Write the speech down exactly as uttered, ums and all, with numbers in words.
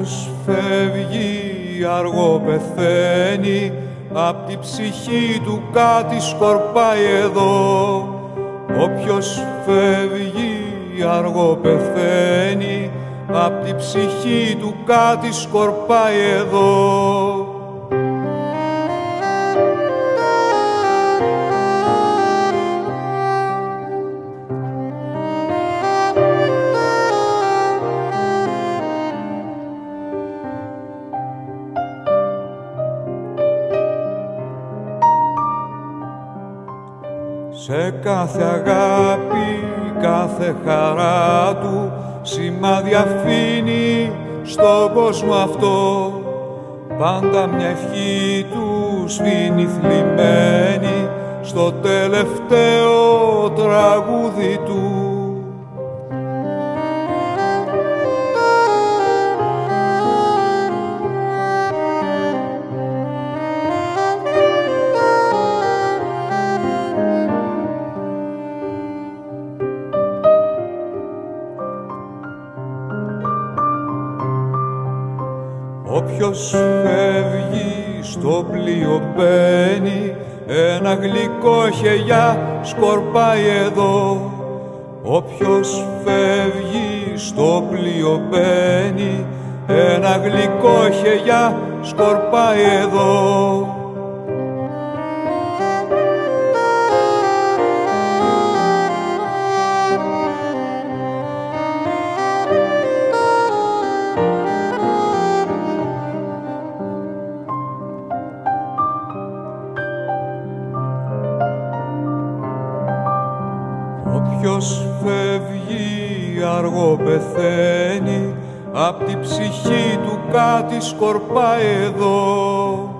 Όποιος φεύγει αργό πεθαίνει, απ' τη ψυχή του κάτι σκορπάει εδώ. Όποιος φεύγει αργό πεθαίνει, απ' τη ψυχή του κάτι σκορπάει εδώ. Σε κάθε αγάπη, κάθε χαρά του σημάδι αφήνει στον κόσμο αυτό. Πάντα μια ευχή του σβήνει θλιμμένη στο τελευταίο τραγούδι του. Όποιος φεύγει στο πλοίο μπαίνει, ένα γλυκό χελιά σκορπάει εδώ. Όποιος φεύγει στο πλοίο μπαίνει, ένα γλυκό χελιά σκορπάει εδώ. Όποιος φεύγει αργό πεθαίνει, απ' τη ψυχή του κάτι σκορπάει εδώ.